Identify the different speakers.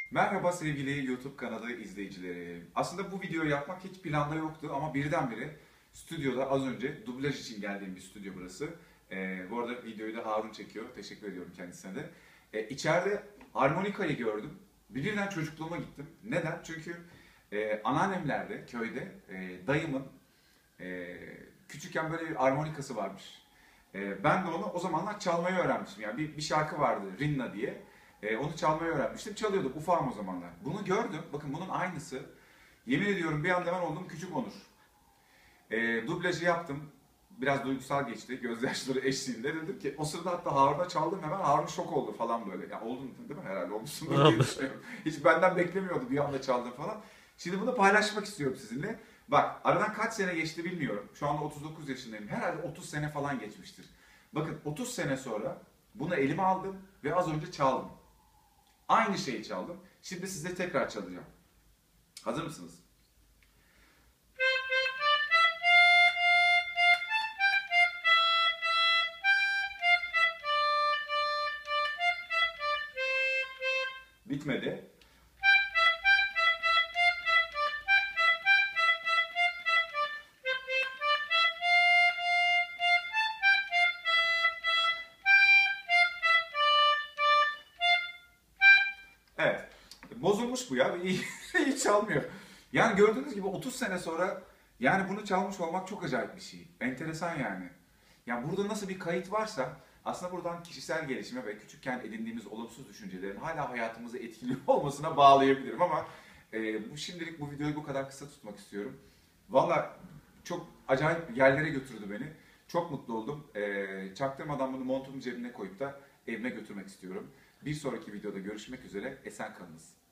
Speaker 1: Merhaba sevgili YouTube kanalı izleyicileri. Aslında bu videoyu yapmak hiç planda yoktu ama birdenbire stüdyoda az önce dublaj için geldiğim bir stüdyo burası. Bu arada videoyu da Harun çekiyor. Teşekkür ediyorum kendisine de. İçeride harmonikayı gördüm. Birden çocukluğuma gittim. Neden? Çünkü anneannemlerde, köyde dayımın küçükken böyle bir harmonikası varmış. Ben de onu o zamanlar çalmayı öğrenmiştim. Yani bir şarkı vardı Rinna diye. Onu çalmayı öğrenmiştim. Çalıyordum ufağım o zamanlar. Bunu gördüm. Bakın bunun aynısı. Yemin ediyorum bir anda ben oldum Küçük Onur. Dublajı yaptım. Biraz duygusal geçti. Gözyaşları eşliğinde. Dedim ki o sırada hatta Harun'a çaldım hemen. Harun şok oldu falan böyle. Ya oldun değil mi? Herhalde olmuşsundur diye düşünüyorum. Hiç benden beklemiyordu bir anda çaldım falan. Şimdi bunu paylaşmak istiyorum sizinle. Bak aradan kaç sene geçti bilmiyorum. Şu anda 39 yaşındayım. Herhalde 30 sene falan geçmiştir. Bakın 30 sene sonra bunu elime aldım ve az önce çaldım. Aynı şeyi çaldım. Şimdi size tekrar çalacağım. Hazır mısınız? Bitmedi. Evet. Bozulmuş bu ya. İyi, iyi çalmıyor. Yani gördüğünüz gibi 30 sene sonra yani bunu çalmış olmak çok acayip bir şey. Enteresan yani. Yani burada nasıl bir kayıt varsa aslında buradan kişisel gelişime ve küçükken edindiğimiz olumsuz düşüncelerin hala hayatımızı etkiliyor olmasına bağlayabilirim ama bu şimdilik bu videoyu bu kadar kısa tutmak istiyorum. Valla çok acayip yerlere götürdü beni. Çok mutlu oldum. Çaktırmadan bunu montumun cebine koyup da evime götürmek istiyorum. Bir sonraki videoda görüşmek üzere. Esen kalınız.